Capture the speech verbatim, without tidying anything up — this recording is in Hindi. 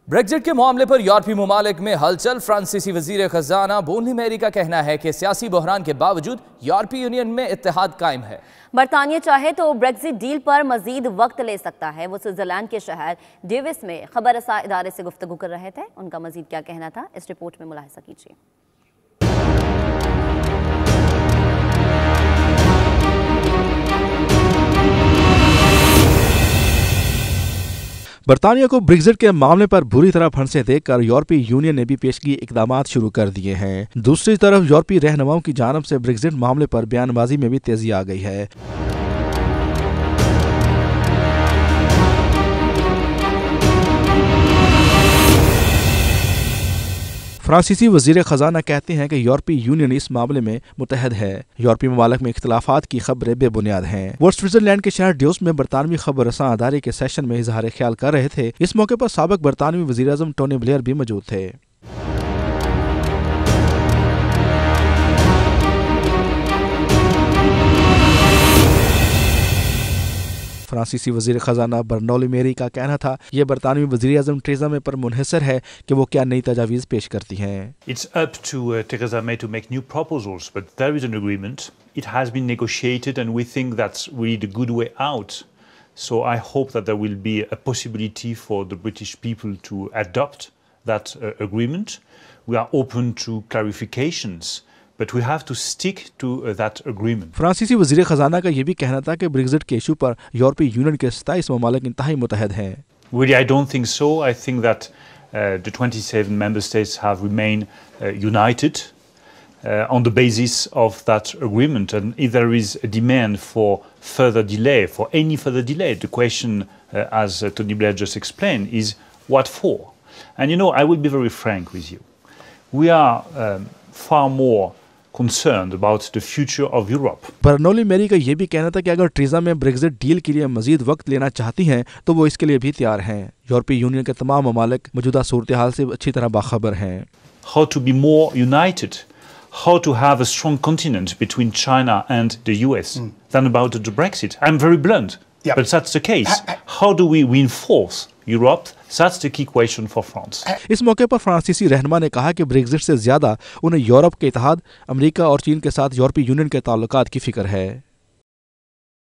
ब्रेक्जिट के मामले पर यूरोपीय ममालिक में हलचल। फ्रांसीसी वजीर खजाना बोनी मेरी का कहना है कि सियासी बहरान के बावजूद यूरोपीय यूनियन में इत्तेहाद कायम है। बरतानिया चाहे तो ब्रेक्जिट डील पर मजीद वक्त ले सकता है। वो स्विट्जरलैंड के शहर डेविस में खबर रसा इदारे से गुफ्तगू कर रहे थे। उनका मजीद क्या कहना था, इस रिपोर्ट में मुलाहिजा कीजिए। बरतानिया को ब्रेक्जिट के मामले पर बुरी तरह फंसे देखकर यूरोपीय यूनियन ने भी पेशगी इकदामात शुरू कर दिए हैं। दूसरी तरफ यूरोपीय रहनुमाओं की जानिब से ब्रेक्जिट मामले पर बयानबाजी में भी तेजी आ गई है। फ्रांसीसी वजीर खजाना कहते हैं कि यूरोपीय यूनियन इस मामले में मुतहद है। यूरोपीय ममालिक में इख्तलाफात की खबरें बेबुनियाद हैं। वो स्विट्जरलैंड के शहर डेवोस में बरतानवी खबर रसां अदारे के सेशन में इजहार ख्याल कर रहे थे। इस मौके पर साबिक बरतानवी वजीर आज़म टोनी ब्लेयर भी मौजूद थे। फ्रांसीसी वजीर खजाना बर्नोली मेरी का कहना था, ये बरतानवी वजीर आज़म टेरेसा मे पर मुनहसर है कि वो क्या नई तजावीज़ पेश करती हैं। It's up to uh, Theresa May to make new proposals, but there is an agreement. It has been negotiated, and we think that's really the good way out. So I hope that there will be a possibility for the British people to adopt that uh, agreement. We are open to clarifications. But we have to stick to uh, that agreement. फ्रांसीसी वजीर खजाना का ये भी कहना था कि ब्रेक्जिट के इशू पर यूरोपीय यूनियन के सत्ताईस ममालिक इंतहाई मुतहद हैं। Really, I don't think so. I think that uh, the twenty-seven member states have remained uh, united uh, on the basis of that agreement. And if there is a demand for further delay, for any further delay, the question, uh, as uh, Tony Blair just explained, is what for? And you know, I will be very frank with you. We are um, far more concerned about the future of Europe. Bernoulli मेरी का ये भी कहना था कि अगर टेरेसा मे ब्रेक्जिट डील के लिए मजीद वक्त लेना चाहती हैं तो वो इसके लिए भी तैयार हैं। यूरोपीय यूनियन के तमाम ममालिक मौजूदा सूरत हाल से अच्छी तरह बाखबर हैं। How to be more united, how to have a strong continent between China and the U S mm. than about the Brexit. I'm very blunt, yep. but that's the case. I, I, how do we reinforce Europe? That's the key question for France. इस मौके पर फ्रांसीसी रहनुमा ने कहा कि ब्रेक्जिट से ज्यादा उन्हें यूरोप के इत्तेहाद, अमेरिका और चीन के साथ यूरोपीय यूनियन के ताल्लुकात की फिक्र है।